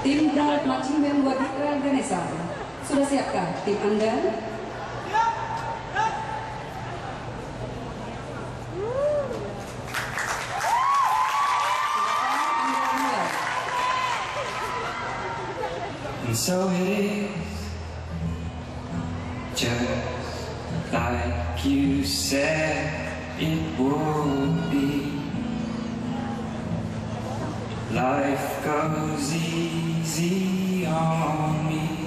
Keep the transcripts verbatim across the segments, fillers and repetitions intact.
Tim Proud Marching Band Waditra Ganesha. Sudah siapkah tim Anda? And so it is, just like you said it would be. Life goes easy on me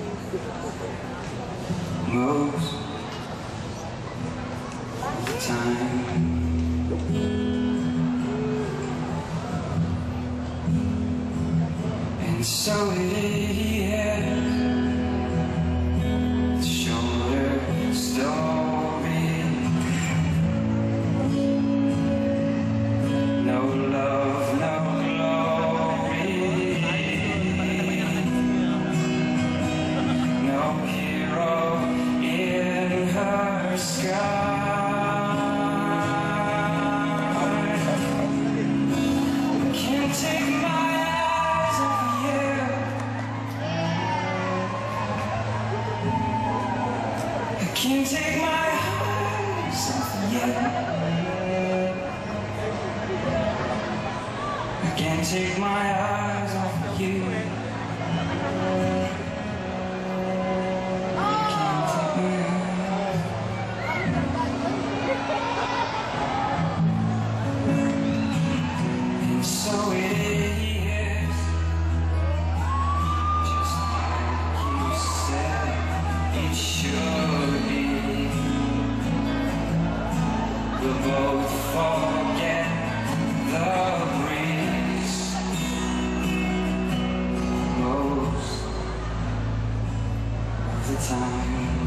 most of the time. And so it is, the shorter story. No love, no can't take my eyes off you. I can't take my eyes off you. I can't take my eyes. And so it is, just like you said it should be. We'll both forget the breeze most of the time.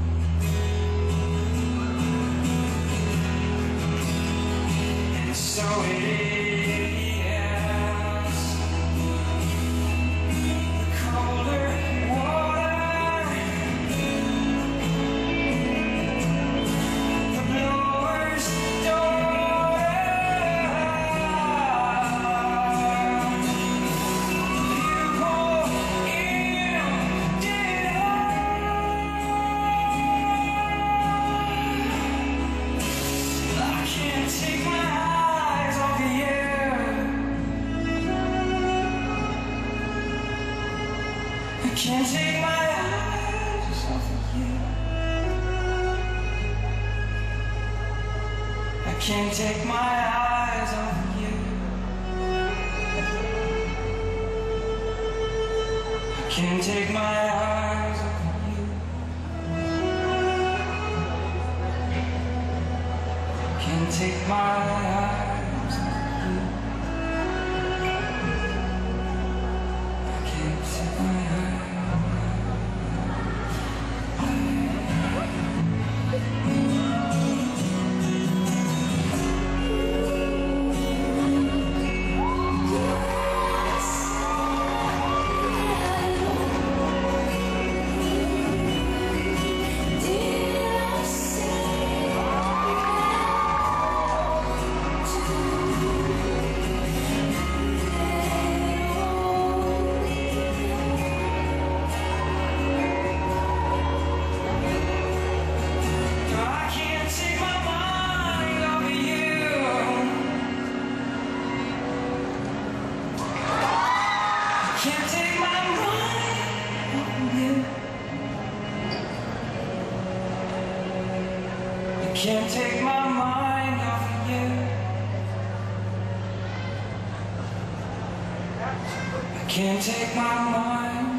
And so it is. Can't take my eyes off of you. I can't take my eyes off of you. I can't take my eyes off of you. Can't take my eyes off of you. I can't take my eyes. Can't take my mind off of you. I can't take my mind off of you. I can't take my mind.